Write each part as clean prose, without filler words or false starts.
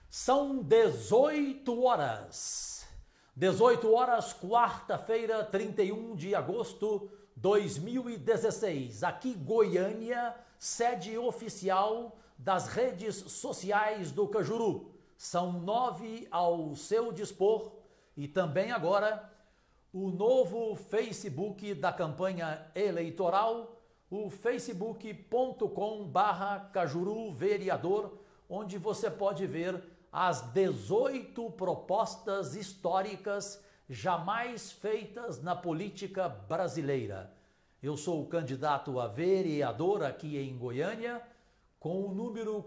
São 18 horas. 18 horas, quarta-feira, 31 de agosto de 2016. Aqui, Goiânia, sede oficial das redes sociais do Cajuru. São 9 ao seu dispor e também agora o novo Facebook da campanha eleitoral, o facebook.com/Cajuru Vereador, onde você pode ver as 18 propostas históricas jamais feitas na política brasileira. Eu sou o candidato a vereador aqui em Goiânia, com o número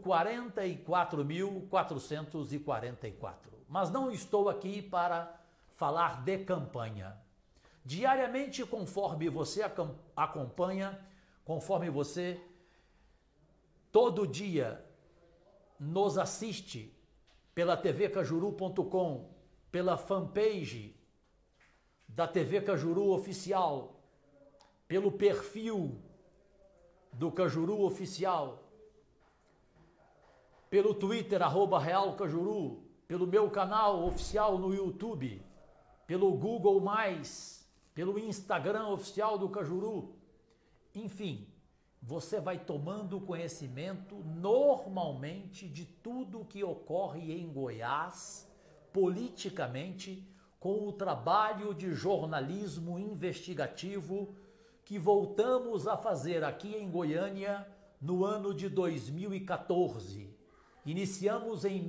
44.444. Mas não estou aqui para falar de campanha. Diariamente, conforme você acompanha, conforme você todo dia nos assiste pela tvcajuru.com, pela fanpage da TV Cajuru Oficial, pelo perfil do Cajuru Oficial, pelo Twitter, @RealCajuru, pelo meu canal oficial no YouTube, pelo Google+, pelo Instagram oficial do Cajuru. Enfim, você vai tomando conhecimento normalmente de tudo que ocorre em Goiás, politicamente, com o trabalho de jornalismo investigativo que voltamos a fazer aqui em Goiânia no ano de 2014. Iniciamos em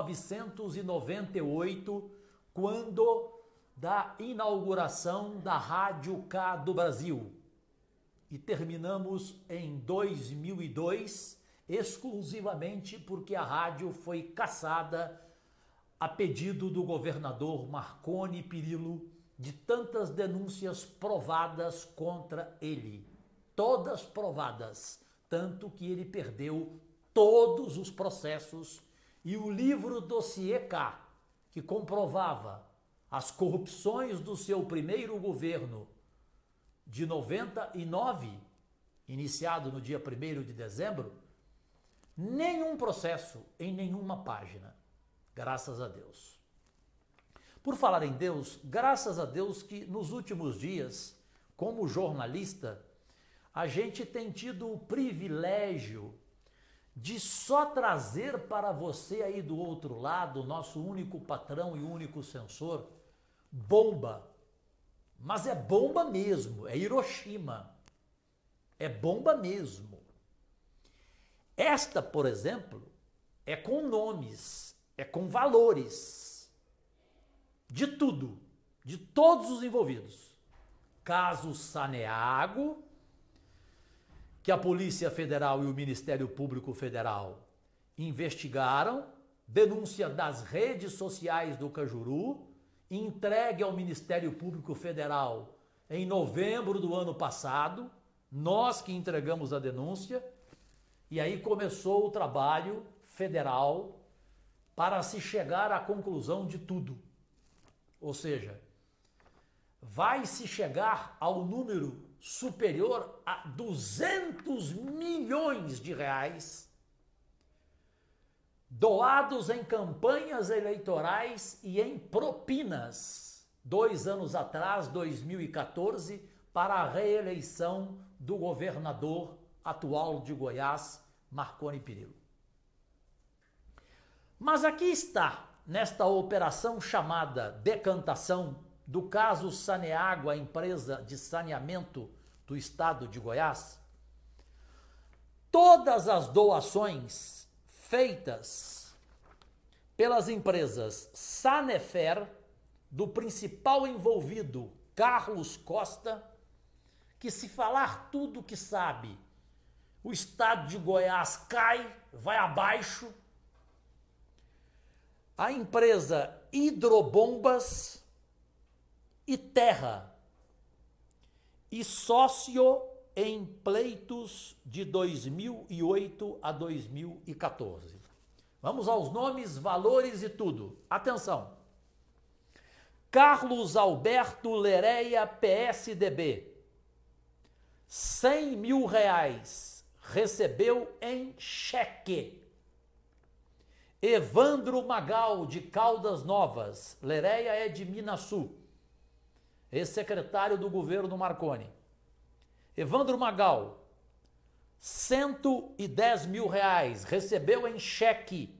1998, quando da inauguração da Rádio K do Brasil. E terminamos em 2002, exclusivamente porque a rádio foi cassada a pedido do governador Marconi Perillo, de tantas denúncias provadas contra ele. Todas provadas, tanto que ele perdeu todos os processos, e o livro Dossiê K, que comprovava as corrupções do seu primeiro governo de 99, iniciado no dia 1º de dezembro, nenhum processo em nenhuma página, graças a Deus. Por falar em Deus, graças a Deus que nos últimos dias, como jornalista, a gente tem tido o privilégio de só trazer para você aí do outro lado, nosso único patrão e único censor, bomba. Mas é bomba mesmo, é Hiroshima. É bomba mesmo. Esta, por exemplo, é com nomes, é com valores. De tudo, de todos os envolvidos. Caso Saneago, que a Polícia Federal e o Ministério Público Federal investigaram, denúncia das redes sociais do Cajuru, entregue ao Ministério Público Federal em novembro do ano passado, nós que entregamos a denúncia, e aí começou o trabalho federal para se chegar à conclusão de tudo. Ou seja, vai se chegar ao número superior a 200 milhões de reais doados em campanhas eleitorais e em propinas, 2 anos atrás, 2014, para a reeleição do governador atual de Goiás, Marconi Perillo. Mas aqui está, nesta operação chamada decantação do caso Saneago, a empresa de saneamento do estado de Goiás, todas as doações feitas pelas empresas Sanefer, do principal envolvido, Carlos Costa, que se falar tudo que sabe, o estado de Goiás cai, vai abaixo. A empresa Hidrobombas e Terra, e sócio em pleitos de 2008 a 2014. Vamos aos nomes, valores e tudo. Atenção. Carlos Alberto Lereia, PSDB. 100 mil reais recebeu em cheque. Evandro Magal, de Caldas Novas, Lereia é de Minasul, ex-secretário do governo Marconi. Evandro Magal, R$110 mil, recebeu em cheque.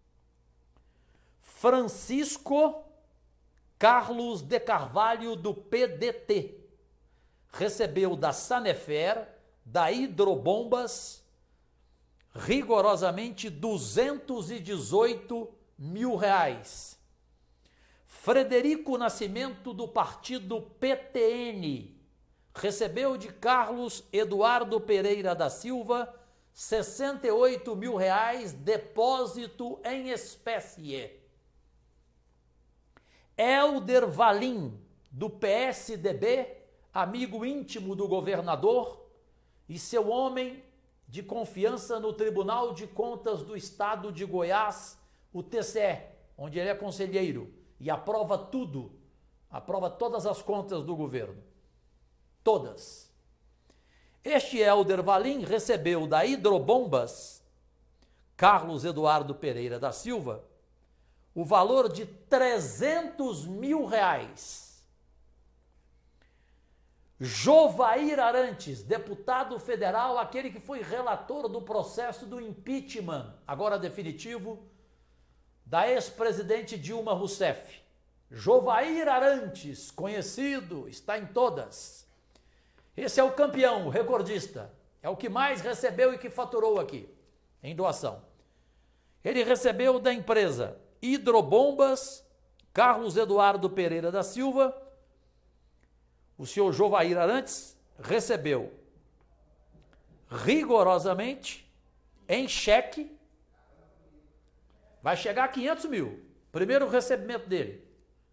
Francisco Carlos de Carvalho, do PDT, recebeu da Sanefer, da Hidrobombas, rigorosamente R$218 mil. Frederico Nascimento, do partido PTN, recebeu de Carlos Eduardo Pereira da Silva R$68 mil, depósito em espécie. Helder Valim, do PSDB, amigo íntimo do governador e seu homem de confiança no Tribunal de Contas do Estado de Goiás, o TCE, onde ele é conselheiro e aprova tudo, aprova todas as contas do governo. Todas. Este Helder Valim recebeu da Hidrobombas, Carlos Eduardo Pereira da Silva, o valor de R$300 mil. Jovair Arantes, deputado federal, aquele que foi relator do processo do impeachment, agora definitivo, da ex-presidente Dilma Rousseff. Jovair Arantes, conhecido, está em todas. Esse é o campeão, o recordista. É o que mais recebeu e que faturou aqui, em doação. Ele recebeu da empresa Hidrobombas, Carlos Eduardo Pereira da Silva. O senhor Jovair Arantes recebeu rigorosamente em cheque, vai chegar a 500 mil, primeiro recebimento dele,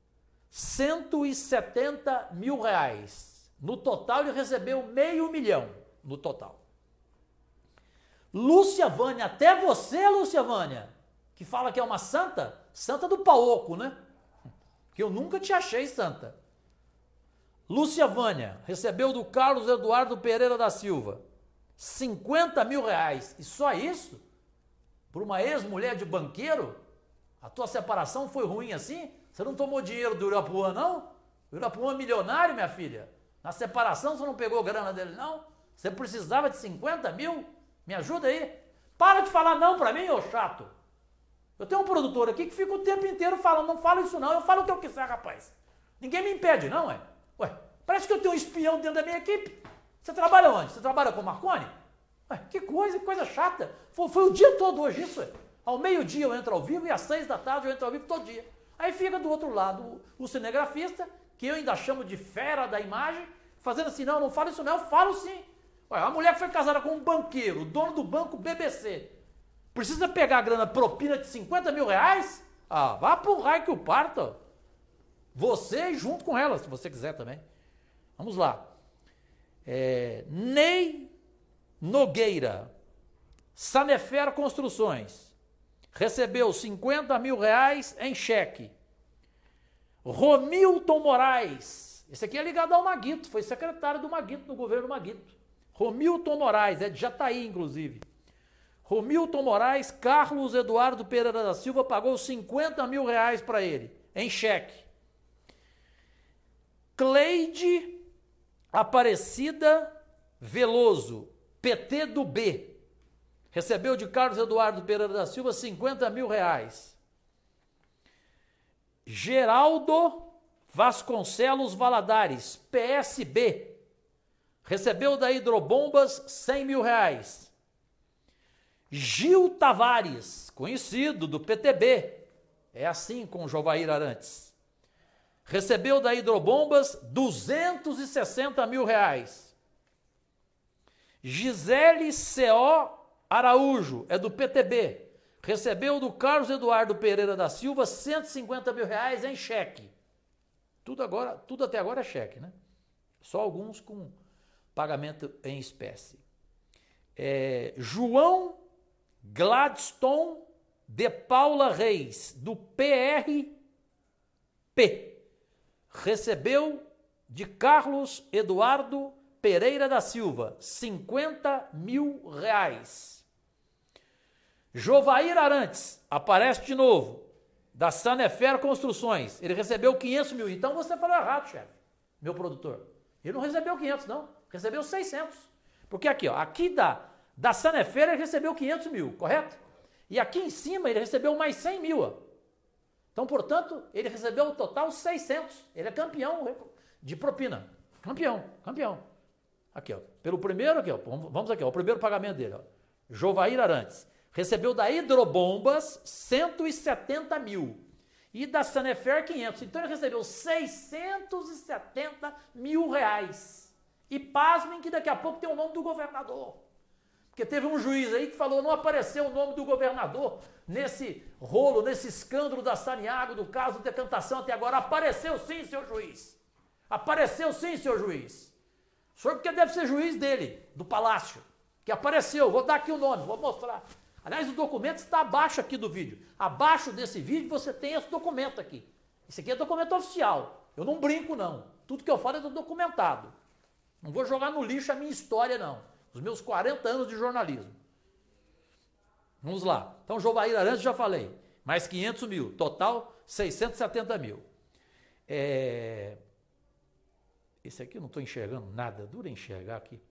R$170 mil. No total ele recebeu R$500 mil, no total. Lúcia Vânia, até você, Lúcia Vânia, que fala que é uma santa, santa do paoco, né? Que eu nunca te achei santa. Lúcia Vânia recebeu do Carlos Eduardo Pereira da Silva R$50 mil. E só isso? Por uma ex-mulher de banqueiro? A tua separação foi ruim assim? Você não tomou dinheiro do Irapuã, não? O Irapuã é milionário, minha filha. Na separação você não pegou grana dele, não? Você precisava de 50 mil? Me ajuda aí. Para de falar não pra mim, ô chato. Eu tenho um produtor aqui que fica o tempo inteiro falando, não fala isso não, eu falo o que eu quiser, rapaz. Ninguém me impede, não, é? Ué, parece que eu tenho um espião dentro da minha equipe. Você trabalha onde? Você trabalha com o Marconi? Ué, que coisa chata. Foi o dia todo hoje isso, é? Ao meio-dia eu entro ao vivo e às 6 da tarde eu entro ao vivo todo dia. Aí fica do outro lado o cinegrafista, que eu ainda chamo de fera da imagem, fazendo assim, não, não falo isso não, eu falo sim. Ué, a mulher que foi casada com um banqueiro, o dono do banco BBC, precisa pegar a grana propina de 50 mil reais? Ah, vá pro raio que o parta. Você junto com ela, se você quiser também. Vamos lá. Ney Nogueira, Sanefer Construções, recebeu 50 mil reais em cheque. Romilton Moraes, esse aqui é ligado ao Maguito, foi secretário do Maguito, no governo Maguito. Romilton Moraes, é de Jataí, inclusive. Romilton Moraes, Carlos Eduardo Pereira da Silva pagou 50 mil reais para ele, em cheque. Cleide Aparecida Veloso, PT do B, recebeu de Carlos Eduardo Pereira da Silva 50 mil reais. Geraldo Vasconcelos Valadares, PSB, recebeu da Hidrobombas 100 mil reais. Gil Tavares, conhecido do PTB, é assim com o Jovair Arantes, recebeu da Hidrobombas 260 mil reais. Gisele C.O. Araújo, é do PTB, recebeu do Carlos Eduardo Pereira da Silva 150 mil reais em cheque. Tudo até agora é cheque, né? Só alguns com pagamento em espécie. João Gladstone de Paula Reis, do PRP, recebeu de Carlos Eduardo Pereira da Silva 50 mil reais. Jovair Arantes, aparece de novo, da Sanefer Construções. Ele recebeu 500 mil. Então você falou errado, chefe, meu produtor. Ele não recebeu 500, não. Recebeu 600. Porque aqui, ó, aqui da Sanefer ele recebeu 500 mil, correto? E aqui em cima ele recebeu mais 100 mil, ó. Então, portanto, ele recebeu o total 600. Ele é campeão de propina. Campeão. Aqui, ó. Pelo primeiro, aqui, ó. Vamos aqui, ó. O primeiro pagamento dele, ó. Jovair Arantes. Recebeu da Hidrobombas 170 mil. E da Sanefer 500. Então, ele recebeu 670 mil reais. E pasmem que daqui a pouco tem o nome do governador. Porque teve um juiz aí que falou, não apareceu o nome do governador nesse rolo, nesse escândalo da Saniago, do caso de decantação até agora. Apareceu sim, senhor juiz. Apareceu sim, senhor juiz. O senhor porque deve ser juiz dele, do palácio, que apareceu. Vou dar aqui o nome, vou mostrar. Aliás, o documento está abaixo aqui do vídeo. Abaixo desse vídeo você tem esse documento aqui. Esse aqui é documento oficial. Eu não brinco, não. Tudo que eu falo é do documentado. Não vou jogar no lixo a minha história, não. Os meus 40 anos de jornalismo. Vamos lá. Então, Jovair Arantes, já falei. Mais 500 mil. Total, 670 mil. Esse aqui eu não estou enxergando nada. Dura enxergar aqui.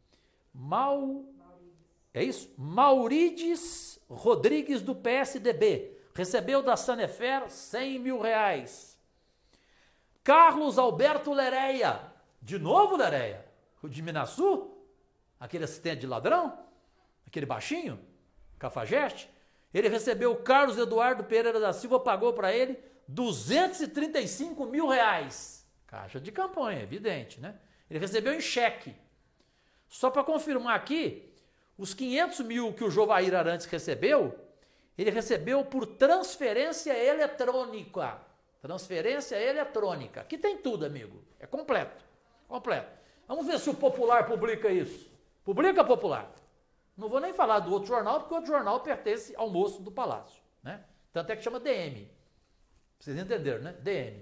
É isso? Maurides Rodrigues, do PSDB. Recebeu da Sanefer 100 mil reais. Carlos Alberto Lereia. De novo, Lereia? O de Minaçu? Aquele assistente de ladrão? Aquele baixinho? Cafajeste? Ele recebeu, Carlos Eduardo Pereira da Silva pagou para ele 235 mil reais. Caixa de campanha, evidente, né? Ele recebeu em cheque. Só para confirmar aqui, os 500 mil que o Jovair Arantes recebeu, ele recebeu por transferência eletrônica. Transferência eletrônica. Aqui tem tudo, amigo. É completo. Completo. Vamos ver se o Popular publica isso. Publica, Popular. Não vou nem falar do outro jornal, porque o outro jornal pertence ao moço do Palácio, né? Tanto é que chama DM. Vocês entenderam, né? DM.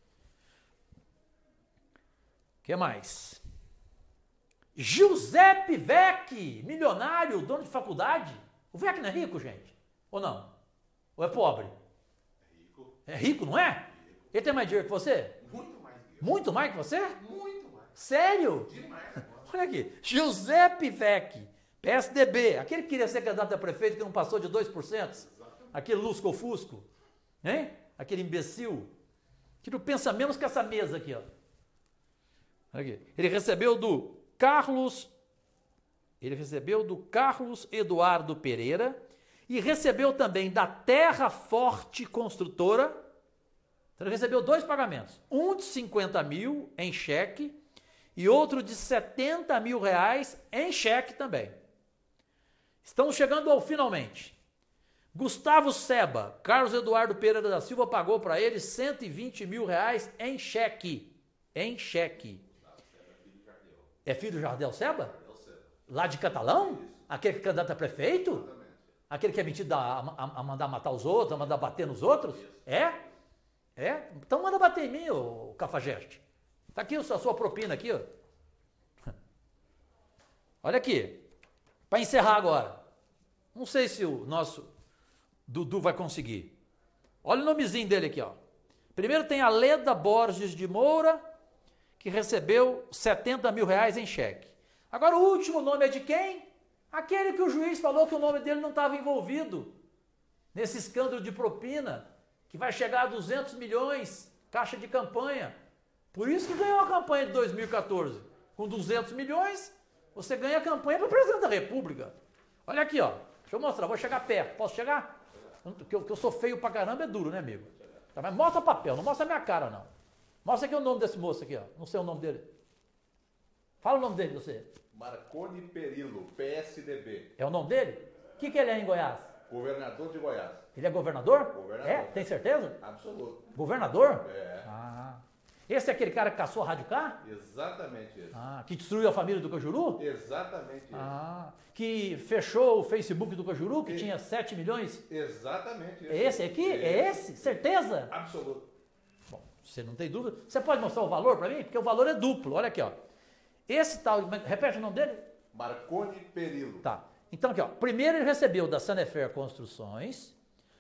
O que mais? Giuseppe Vecchi, milionário, dono de faculdade. O Vecchi não é rico, gente? Ou não? Ou é pobre? É rico. É rico, não é? Rico. Ele tem mais dinheiro que você? Muito mais que eu. Muito mais que você? Muito mais. Sério? Demais agora. Olha aqui, Giuseppe Vecchi, PSDB, aquele que queria ser candidato a prefeito que não passou de 2%, Exatamente. aquele lusco-fusco, hein? Aquele imbecil, que não pensa menos que essa mesa aqui, ó. Olha aqui. Ele recebeu do Carlos Eduardo Pereira e recebeu também da Terra Forte Construtora. Então ele recebeu 2 pagamentos, um de 50 mil em cheque e outro de 70 mil reais em cheque também. Estamos chegando ao finalmente. Gustavo Seba, Carlos Eduardo Pereira da Silva pagou para ele 120 mil reais em cheque. Em cheque. É filho do Jardel Seba? Lá de Catalão? Isso. Aquele que é candidato a prefeito? Exatamente. Aquele que é metido a mandar matar os outros, a mandar bater nos outros? É? É? Então manda bater em mim, ô Cafajeste. Tá aqui a sua propina aqui, ó. Olha aqui. Para encerrar agora. Não sei se o nosso Dudu vai conseguir. Olha o nomezinho dele aqui, ó. Primeiro tem a Leda Borges de Moura, que recebeu 70 mil reais em cheque. Agora o último nome é de quem? Aquele que o juiz falou que o nome dele não estava envolvido nesse escândalo de propina, que vai chegar a 200 milhões, caixa de campanha. Por isso que ganhou a campanha de 2014. Com 200 milhões, você ganha a campanha para presidente da República. Olha aqui, ó. Deixa eu mostrar, vou chegar perto. Posso chegar? Que eu sou feio pra caramba, é duro, né, amigo? Tá, mas mostra papel, não mostra a minha cara, não. Mostra aqui o nome desse moço aqui, ó. Não sei o nome dele. Fala o nome dele, você. Marconi Perillo, PSDB. É o nome dele? O que ele é em Goiás? Governador de Goiás. Ele é governador? Governador. É? Tem certeza? Absoluto. Governador? É. Ah. Esse é aquele cara que caçou a Rádio K? Exatamente isso. Ah, que destruiu a família do Cajuru? Exatamente isso. Ah, que fechou o Facebook do Cajuru, que tinha 7 milhões? Exatamente isso. É esse aqui? É esse? Certeza? Absoluto. Bom, você não tem dúvida. Você pode mostrar o valor para mim? Porque o valor é duplo. Olha aqui, ó. Esse tal, repete o nome dele? Marconi Perillo. Tá. Então aqui, ó, primeiro ele recebeu da Sanefer Construções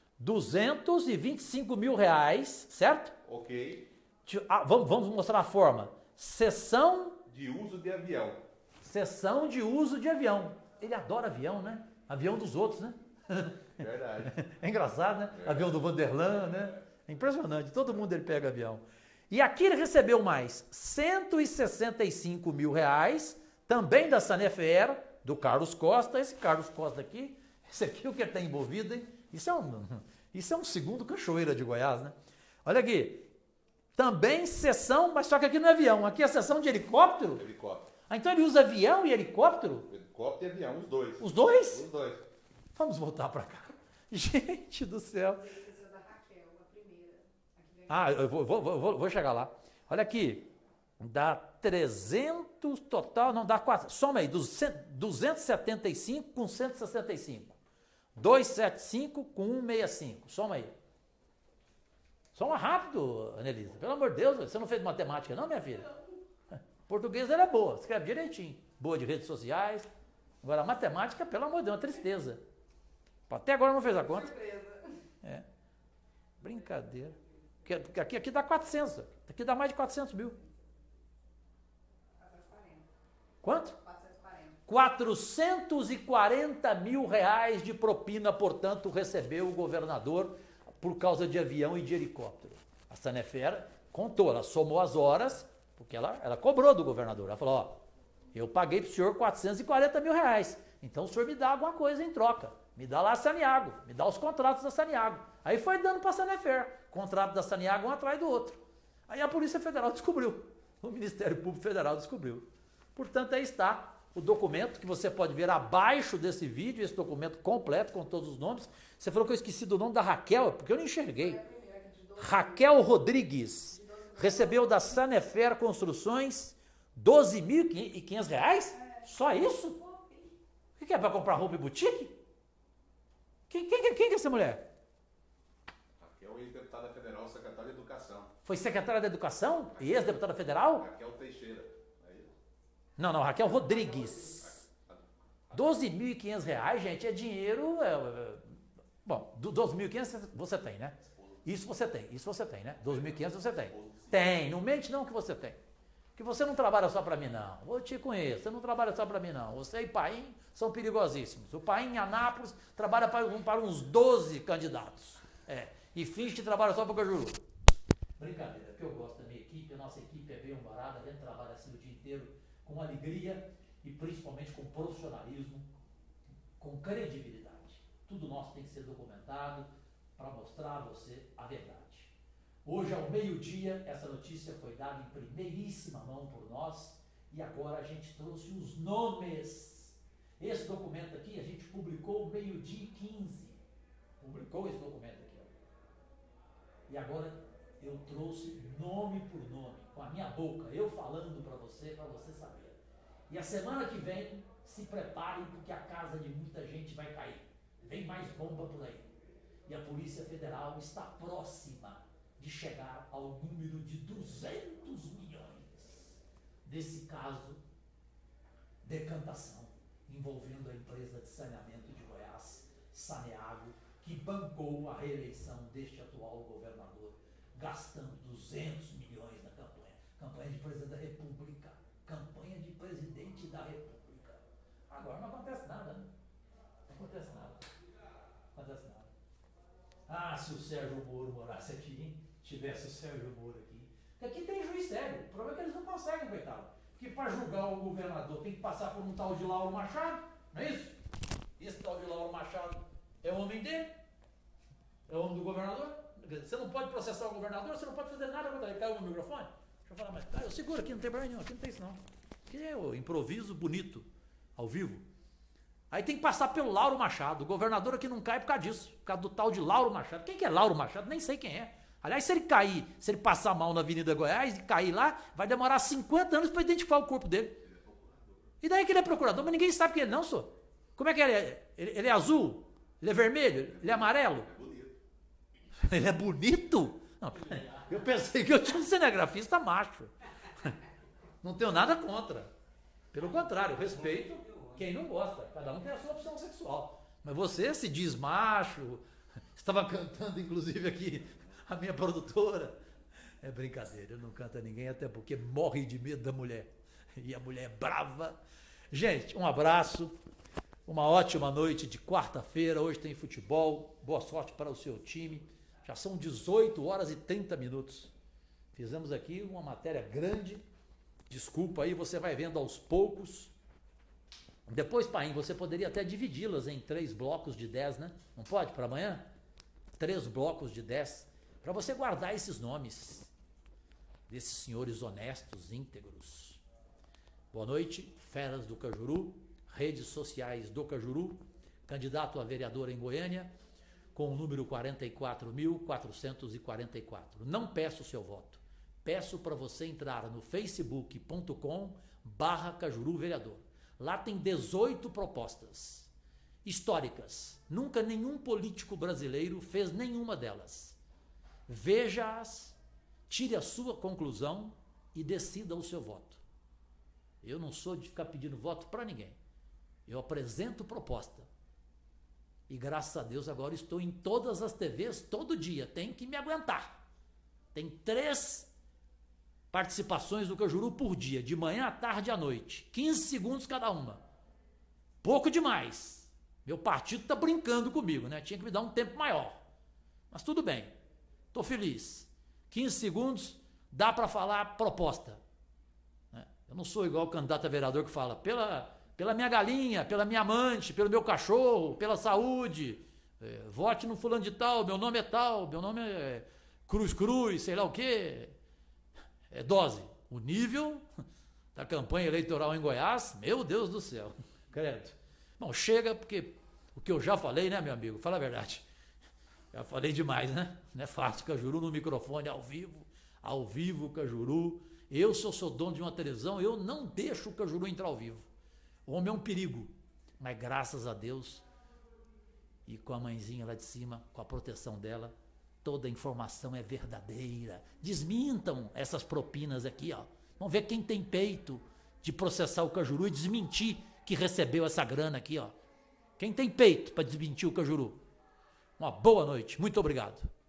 225 mil reais, certo? Ok. Vamos mostrar a forma. Cessão De uso de avião. Cessão de uso de avião. Ele adora avião, né? Avião dos outros, né? Verdade. É engraçado, né? Verdade. Avião do Vanderlan, né? É impressionante. Todo mundo ele pega avião. E aqui ele recebeu mais 165 mil reais, também da Sanefer, do Carlos Costa. Esse Carlos Costa aqui, esse aqui é o que ele está envolvido, hein? Isso é um segundo Cachoeira de Goiás, né? Olha aqui. Também cessão, mas só que aqui não é avião. Aqui é cessão de helicóptero. Helicóptero. Ah, então ele usa avião e helicóptero? Helicóptero e avião, os dois. Os dois? Os dois. Vamos voltar para cá. Gente do céu. Da Raquel, a primeira. Ah, eu vou chegar lá. Olha aqui. Dá 300 total, não dá 4. Soma aí, 275 com 165. 275 com 165. Soma aí. Soma rápido, Anelisa. Pelo amor de Deus, você não fez matemática não, minha filha? Português ela é boa, escreve direitinho. Boa de redes sociais. Agora, a matemática, pelo amor de Deus, é uma tristeza. Até agora não fez a conta. Surpresa. É. Brincadeira. Aqui dá 400. Aqui dá mais de 400 mil. 440. Quanto? 440. 440 mil reais de propina, portanto, recebeu o governador por causa de avião e de helicóptero. A Sanefer contou, ela somou as horas, porque ela cobrou do governador. Ela falou, ó, eu paguei pro senhor 440 mil reais, então o senhor me dá alguma coisa em troca. Me dá lá a Saniago, me dá os contratos da Saniago. Aí foi dando para a Sanefer, contrato da Saniago um atrás do outro. Aí a Polícia Federal descobriu, o Ministério Público Federal descobriu. Portanto, aí está o documento que você pode ver abaixo desse vídeo, esse documento completo com todos os nomes. Você falou que eu esqueci do nome da Raquel, porque eu não enxerguei. Raquel Rodrigues recebeu da Sanefer Construções 12.500 reais? Só isso? O que é para comprar roupa e boutique? Quem é essa mulher? Raquel, ex-deputada federal, secretária de Educação. Foi secretária da Educação e ex-deputada federal? Raquel Teixeira. É isso? Não, Raquel Rodrigues. 12.500 reais, gente, é dinheiro. Bom, 12.500 você tem, né? Isso você tem, né? 2.500 você tem. Tem, não mente não que você tem. Que você não trabalha só para mim, não. Eu te conheço, você não trabalha só para mim, não. Você e Paim são perigosíssimos. O Paim em Anápolis trabalha para uns 12 candidatos. E finge que trabalha só para o Cajuru. Brincadeira, porque eu gosto da minha equipe, a nossa equipe é bem humorada, a gente trabalha assim o dia inteiro com alegria e principalmente com profissionalismo, com credibilidade. Tudo nosso tem que ser documentado para mostrar a você a verdade. Hoje, ao meio-dia, essa notícia foi dada em primeiríssima mão por nós e agora a gente trouxe os nomes. Esse documento aqui a gente publicou meio-dia e 15. Publicou esse documento aqui. Ó. E agora eu trouxe nome por nome, com a minha boca, eu falando para você saber. E a semana que vem, se preparem porque a casa de muita gente vai cair. Vem mais bomba por aí. E a Polícia Federal está próxima de chegar ao número de 200 milhões desse caso decantação envolvendo a empresa de saneamento de Goiás, Saneago, que bancou a reeleição deste atual governador, gastando 200 milhões na campanha de presidente da República, campanha de presidente da República. Agora não acontece nada, né? Não acontece nada. Ah, se o Sérgio Moro morasse aqui, hein? Tivesse o Sérgio Moro aqui. Porque aqui tem juiz sério. O problema é que eles não conseguem, coitado. Porque para julgar o governador tem que passar por um tal de Lauro Machado, não é isso? Esse tal de Lauro Machado é o homem dele? É o homem do governador? Você não pode processar o governador, você não pode fazer nada contra ele. Caiu o microfone? Deixa eu falar mais. Eu seguro aqui, não tem problema nenhum. Aqui não tem isso não. Aqui é o improviso bonito, ao vivo. Aí tem que passar pelo Lauro Machado. O governador aqui não cai por causa disso. Por causa do tal de Lauro Machado. Quem que é Lauro Machado? Nem sei quem é. Aliás, se ele cair, se ele passar mal na Avenida Goiás e cair lá, vai demorar 50 anos para identificar o corpo dele. E daí que ele é procurador, mas ninguém sabe que ele não, só. Como é que ele é? Ele é azul? Ele é vermelho? Ele é amarelo? Ele é bonito? Não, eu pensei que eu tinha um cinegrafista macho. Não tenho nada contra. Pelo contrário, respeito quem não gosta, cada um tem a sua opção sexual. Mas você se diz macho, estava cantando inclusive aqui a minha produtora. É brincadeira, eu não canto a ninguém, até porque morre de medo da mulher. E a mulher é brava. Gente, um abraço, uma ótima noite de quarta-feira, hoje tem futebol, boa sorte para o seu time. Já são 18 horas e 30 minutos. Fizemos aqui uma matéria grande, desculpa aí, você vai vendo aos poucos. Depois, Paim, você poderia até dividi-las em 3 blocos de 10, né? Não pode, para amanhã? 3 blocos de 10, para você guardar esses nomes desses senhores honestos, íntegros. Boa noite, feras do Cajuru, redes sociais do Cajuru, candidato a vereador em Goiânia, com o número 44.444. Não peço o seu voto, peço para você entrar no facebook.com/Cajuru Vereador. Lá tem 18 propostas históricas. Nunca nenhum político brasileiro fez nenhuma delas. Veja-as, tire a sua conclusão e decida o seu voto. Eu não sou de ficar pedindo voto para ninguém. Eu apresento proposta. E graças a Deus agora estou em todas as TVs todo dia. Tem que me aguentar. Tem 3 participações do Cajuru por dia, de manhã, à tarde e à noite. 15 segundos cada uma. Pouco demais. Meu partido está brincando comigo, né? Tinha que me dar um tempo maior. Mas tudo bem. Estou feliz. 15 segundos, dá para falar proposta. Eu não sou igual o candidato a vereador que fala pela minha galinha, pela minha amante, pelo meu cachorro, pela saúde. Vote no fulano de tal, meu nome é tal, meu nome é Cruz, sei lá o quê. É dose. O nível da campanha eleitoral em Goiás, meu Deus do céu, credo. Bom, chega, porque o que eu já falei, né, meu amigo? Fala a verdade. Já falei demais, né? Não é fácil, Cajuru no microfone, ao vivo, Cajuru. Eu, se eu sou dono de uma televisão, eu não deixo o Cajuru entrar ao vivo. O homem é um perigo. Mas graças a Deus, e com a mãezinha lá de cima, com a proteção dela, toda a informação é verdadeira. Desmintam essas propinas aqui, ó. Vamos ver quem tem peito de processar o Cajuru e desmentir que recebeu essa grana aqui, ó. Quem tem peito para desmentir o Cajuru? Uma boa noite. Muito obrigado.